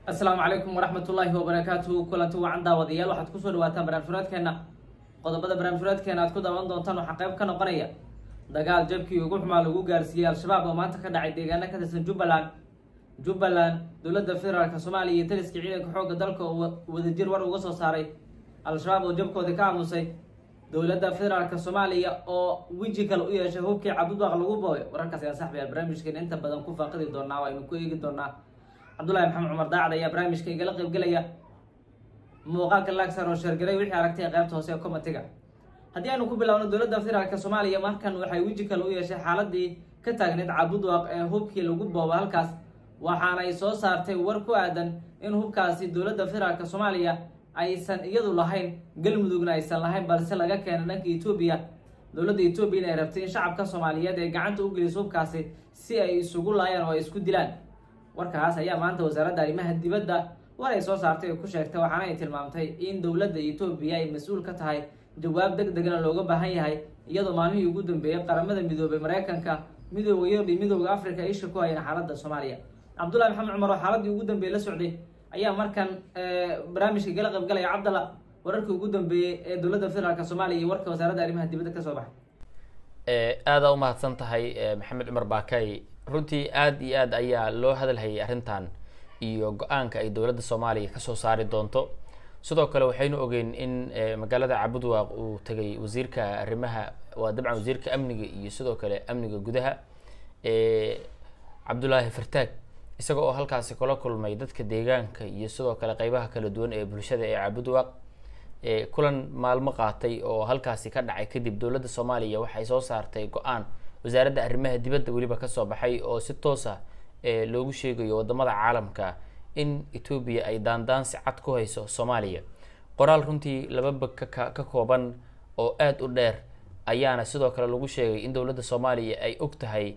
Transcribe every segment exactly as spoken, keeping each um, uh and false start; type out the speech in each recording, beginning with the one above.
السلام عليكم ورحمة الله وبركاته. كلنتي وعن داوديال waxaad ku soo dhawaataan barnaamijkeena qodobada barnaamijkeena aad ku daawan doontaan waxa qayb ka noqonaya dagaal jabkii ugu xumaa lagu gaarsiiyay al-shabaab oo maanta ka dhacay deegaanada ka tirsan Jubbaland Jubbaland dowladda federaalka Soomaaliya iyo taliska ciidanka xoogga dalka oo wadajir war uga soo saaray al-shabaab oo jabkooda ka aamusay dowladda federaalka Soomaaliya oo wiji kale u yeeshay hubkii cabudwaaq lagu booy wararkaas ayaa saxbiga barnaamijkeena inta badan ku faaqidi doonaa waa inuu ku eegi doonaa Abdullahi Maxamed Umar Daacad ayaa barnaamijka igala qayb galaya muuqaalka laagsan oo sheergaray wixii aragtay qaybta hoose ee commentiga haddii aanu ku bilaawno dowladda federaalka Soomaaliya markan waxay wiji kale u yeeshay xaaladii ka taagneed cabudwaaq ee hubkii lagu boobo halkaas waxaana ay soo saartay war ku aadan in hubkaasi dowladda federaalka Soomaaliya aysan iyadu lahayn galmudugna aysan lahayn balse laga keenay dhanka Itoobiya dowladda Itoobiya ay rabtay in shacabka Soomaaliyeed ay gacanta u geliso hubkaasi si ay isugu laayaan oo ay isku dilaan warkaas ayaa maanta wasaaradda arrimaha dibadda war ay soo saartay oo ku sheegtay waxaana ay tilmaamtay in dowladda Itoobiya ay mas'uul ka tahay jawaab degdeg ah looga baahan yahay iyadoo maalmihii ugu dambeeyay qaramada midoobay Mareykanka midowga Yurub iyo midowga Afrika ay isha ku hayeen xaaladda Soomaaliya Abdullahi Maxamed Umar oo xaaladii ugu dambeeyay la socday ayaa markan barnaamijka gala qayb galaya Cabdalla wararkii ugu dambeeyay ee dowladda federaalka Soomaaliya iyo warka wasaaradda arrimaha dibadda ka soo baxay ee aad u mahadsan tahay Maxamed Umar Baakay runtii aad iyo aad ayaa loo hadalhayay arrintan iyo go'aanka ay dowladda Soomaaliya ka soo saari doonto sidoo kale waxaynu ogeyn in magaalada Cabudwaaq uu tagay wasiirka arrimaha waa dabcan wasiirka amniga iyo sidoo kale amniga gudaha ee Cabdullaahi Fartaag isaga oo halkaas kula kulmay dadka deegaanka iyo sidoo kale qaybaha kala duwan ee bulshada ee Cabudwaaq ee kulan maalmo qaatay oo halkaas ka dhacay kadib dowladda Soomaaliya waxay soo saartay go'aan wasaaradda arrimaha dibadda waliba ka soo baxay oo si toos ah ee loogu sheegayo wadamada caalamka in Itoobiya ay daandaansi cad ku hayso Soomaaliya qoraal runtii laba bag ka kooban oo aad u dheer ayaana sidoo kale lagu sheegay in dowladda Soomaaliya ay og tahay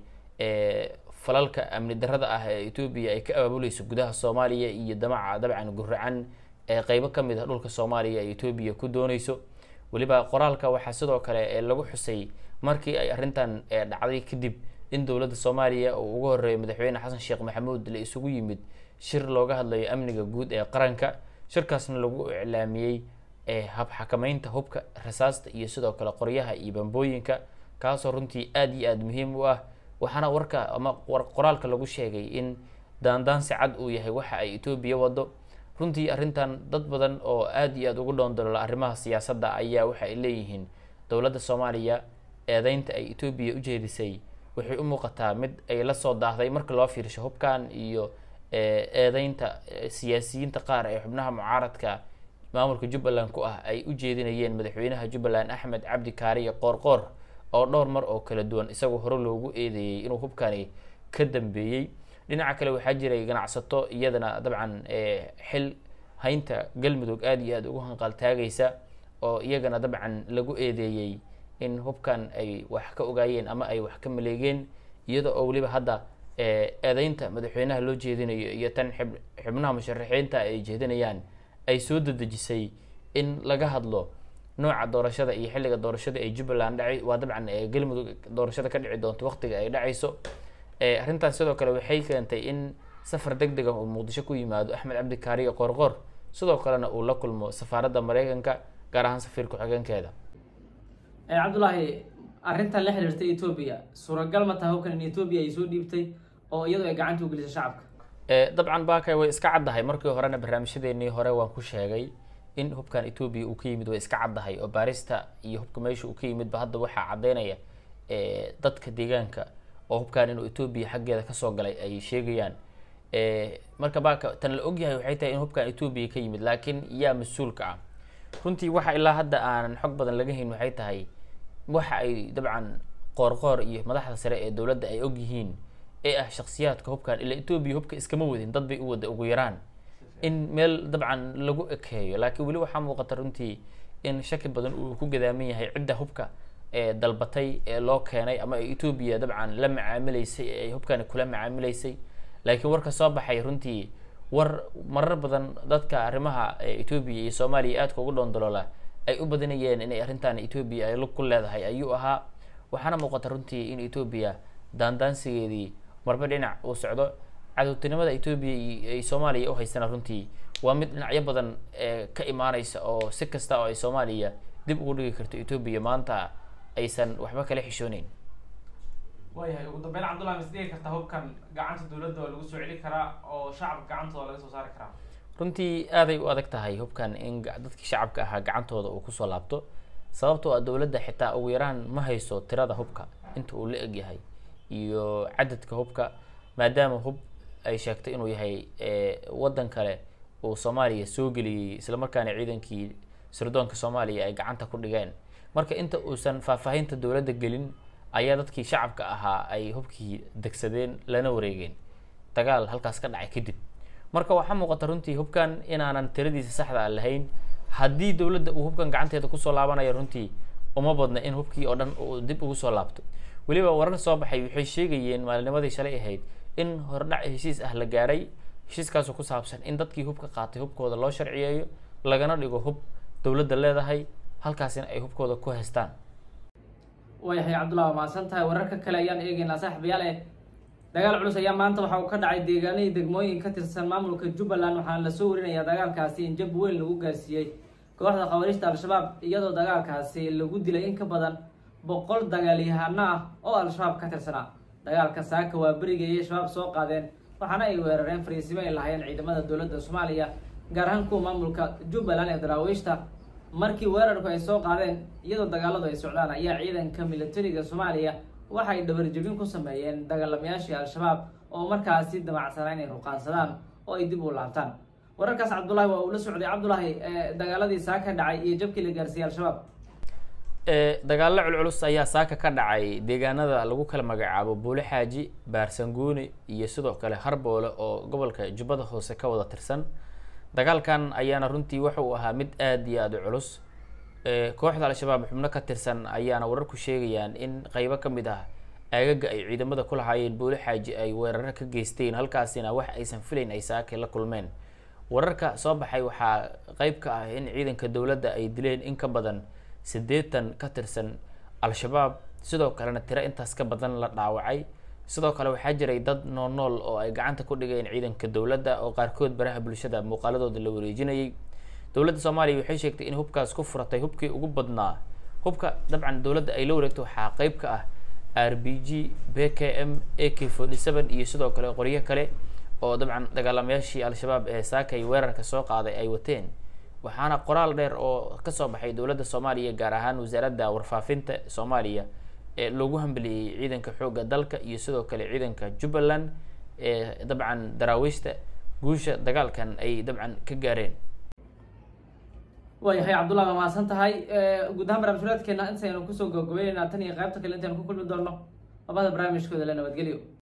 ee falalka amni darrada ah ee Itoobiya ay ka abaabuleyso gudaha Soomaaliya iyo damaca dabcan guracan ee qaybo kamid ah dhulka Soomaaliya ee Itoobiya ku doonayso waliba qoraalka waxa sidoo kale ee lagu xusay markii ay arrintan dhacday kadib in dowladda Soomaaliya oo ugu horeeyay madaxweyne Xasan Sheekh Maxamuud la isugu yimid shir looga hadlayo amniga guud ee qaranka shirkaasna lagu iclaamiyay ee hab xakamaynta hubka rasaasta iyo sidoo kale qoryaha iyo bambooyinka kaasoo runtii aad iyo aad muhiim u ah waxaana warka ama qoraalka lagu sheegay in daandaansi cad uu yahay waxa ay Itoobiya wado runtii arrintan dad badan oo aad iyo aad ugu dhoondolay arrimaha siyaasadda ayaa waxa ay leeyihiin dowladda Soomaaliya eedaynta ay Itoobiya u jeedisay waxay u muuqataa mid ay la soo daahday marka loo fiirsho hubkan iyo eedaynta siyaasiyiinta qaar ee xubnaha mucaaradka maamulka Jubbaland ku ah ay u jeedinayeen madaxweynaha Jubbaland Axmed Cabdi Kaariye Qoorqoor oo dhowr mar oo kala duwan isagoo hore loogu eedeeyay inuu hubkani ka dambeeyay dhinaca kale waxaa jiray ganacsato iyadana dabcan xil haynta galmudug aad iyo aad ugu hanqal taagaysa oo iyagana dabcan lagu eedeeyay in hubkan ay wax ka ogaayeen ama ay wax ka maleegeen iyada oo waliba hadda eedaynta madaxweynaha loo jeedinayo iyo tan xubnaha musharaxiinta ay jeedinayaan ay soo dadajisay in laga hadlo nooca doorashada iyo xilliga doorashada ay Jubbaland dhacay waa dabcan galmudug doorashada ka dhici doonto waqtiga ay dhacayso ee arrintan sidoo kale waxay keentay in safar degdeg ah oo Muqdisho ku yimaado Axmed Cabdi Kaariye Qoorqoor sidoo kalena uu la kulmo safaaradda Mareykanka gaar ahaan safiirka xigeenkeeda ee Cabdullaahi arrintan la xiriirtay Itoobiya suuragal ma tahay hubkan in Itoobiya ay soo dhiibtay oo iyadoo ay gacanta u gelisay shacabka ee dabcan baakay way iska caddahay markii horena barnaamijyadeennii hore waan ku sheegay in hubkan Itoobiya uu ka yimid way iska caddahay oo baarista iyo hubka meesha uu ka yimid ba hadda waxa cadeynaya ee dadka deegaanka oo hubkan inuu Itoobiya xaggeeda ka soo galay ay sheegayaan ee marka baaka tan la og yahay waxay tahay in hubkan Itoobiya ka yimid laakiin yaa mas'uulka ah runtii waxa ilaa hadda aan xog badan laga hayn waxay tahay waxa ay dabcan Qoorqoor iyo madaxda sare ee dowladda ay og yihiin ee ah shakhsiyaadka hubkan ila Itoobiya hubka iskama wadin dad bay u wada ugu yaraan in meel dabcan lagu ekeeyo laakiin wali waxa muuqata runtii in shaki badan uu ku gadaaman yahay cidda hubka ee dalbatay ee loo keenay ama ay Itoobiya dabcan la macaamilaysay ay hubkan kula macaamilaysay laakiin warka soo baxay runtii war marar badan dadka arrimaha Itoobiya iyo Soomaaliya aad ugu dhoondolola ay u badanayeen in arrintan Itoobiya ay lug ku leedahay ayuu ahaa waxaana muuqata runtii in Itoobiya daandaansigeedii marba dhinac uu socdo cadowtinimada Ethiopia iyo Soomaaliya u haysana runtii waa mid dhinacyo badan ka imaanaysa oo si kasta oo ay Soomaaliya dib ugu dhigi karto Ethiopia maanta aysan waxba kala xishoonayn. waayahay ugu dambeyn Cabdullaahi misdhihi karta hubkan gacanta dowladda waa lagu soo celi karaa oo shacabka gacantooda laga soo saari karaa? runtii aad ay u adag tahay hubkan in dadkii shacabka ahaa gacantooda uu kusoo laabto sababtoo ah dowladda xitaa ugu yaraan ma hayso tirada hubka inta uu la eg yahay iyo cadadka hubka maadaama hub ay sheegtay inuu yahay wadan kale oo Soomaaliya soo geliyay isla markaana ciidankii sirdoonka Soomaaliya ay gacanta ku dhigeen marka inta uusan faahfaahinta dowladda gelin ayaa dadkii shacabka ahaa ay hubkii degsadeen lana wareegeen dagaal halkaas ka dhacay kadib marka waxa muuqata runtii hubkan inaanan tiradiisa saxda ah lahayn haddii dowladda uu hubkan gacanteeda kusoo laabanayo runtii uma badna in hubkii oo dhan uu dib ugu soo laabto waliba warar soo baxay waxay sheegayeen maalinimadii shalay ahayd in hordhac heshiis ah la gaaray heshiiskaas oo ku saabsan in dadkii hubka qaatay hubkooda loo sharciyeeyo lagana dhigo hub dowladda leedahay halkaasina ay hubkooda ku haystaan. waayahay Cabdullaahi ma santahay wararka kale ayaan eegaynaa saaxiibayaal ee dagaal culus ayaa maanta waxa uu ka dhacay deegaanada degmooyin ka tirsan maamulka Jubbaland waxaana la soo warinayaa dagaalkaasi in jab weyn lagu gaarsiiyay kooxda khawaarijta Al-Shabaab iyadoo dagaalkaasi lagu dilay in ka badan boqol dagaalyahano ah oo Al-Shabaab ka tirsanaa dagaalka saaka waa bariga ay Shabaab soo qaadeen waxaana ay weerareen fariisimo ay lahaayeen ciidamada dowladda Soomaaliya gaar ahaan kuwa maamulka Jubbaland ee daraawiishta markii weerarku ay soo qaadeen iyadoo dagaaladu ay socdaan ayaa ciidanka militariga Soomaaliya waxay dhabar jabin ku sameeyeen dagaalamayaashii Al-Shabaab oo markaasi damacsanaa inay ruqaansadaan oo ay dib u laabtaan wararkaas Cabdullaahi waa uu la socday Cabdullaahi dagaaladii saaka dhacay iyo jabkii la gaarsiiyay Al-Shabaab ee dagaalo culculus ayaa saaka ka dhacay deegaanada lagu kala magacaabo Buule Xaaji Baarsanguuni iyo sidoo kale Harboole oo gobolka Jubbada Hoose ka wada tirsan dagaalkan ayaana runtii waxa uu ahaa mid aad iyo aad u culus ee kooxda Al-Shabaab xubno ka tirsan ayaana wararku sheegayaan in qaybo ka mid ah aagaga ay ciidamada ku lahaayeen Buule Xaaji ay weerar ka geysteen halkaasina wax aysan filayn ay saaka la kulmeen wararka soo baxay waxa qayb ka ah in ciidanka dowladda ay dileen in ka badan siddeetan ka tirsan Al-Shabaab sidoo kalena tiro intaas ka badan la dhaawacay sidoo kale waxaa jiray dad nool nool oo ay gacanta ku dhigeen ciidanka dowladda oo qaarkood baraha bulshada muuqaaladooda la wareejinayay dowladda Soomaaliya waxay sheegtay in hubkaas ku furatay hubkii ugu badnaa hubka dabcan dowladda ay la wareegto waxaa qayb ka ah R B G B K M A K forty-seven iyo sidoo kale qoryo kale oo dabcan dagaalamayaashii Al-Shabaab ee saakay weerarka soo qaaday ay wateen waxaana qoraal dheer oo ka soo baxay dowladda Soomaaliya gaar ahaan wasaaradda warfaafinta Soomaaliya ee lagu hambaliyay ciidanka xoogga dalka iyo sidoo kale ciidanka Jubbaland ee dabcan daraawiishta guusha dagaalkan ay dabcan ka gaareen. waayahay Cabdullaahi ma santahay guud ahaan barnaamijkeena intaynu kusoo gabagabeynaa tan iyo qaybta kale intaanu ku kulmi doono labada barnaamijkooda la nabadgeliyo.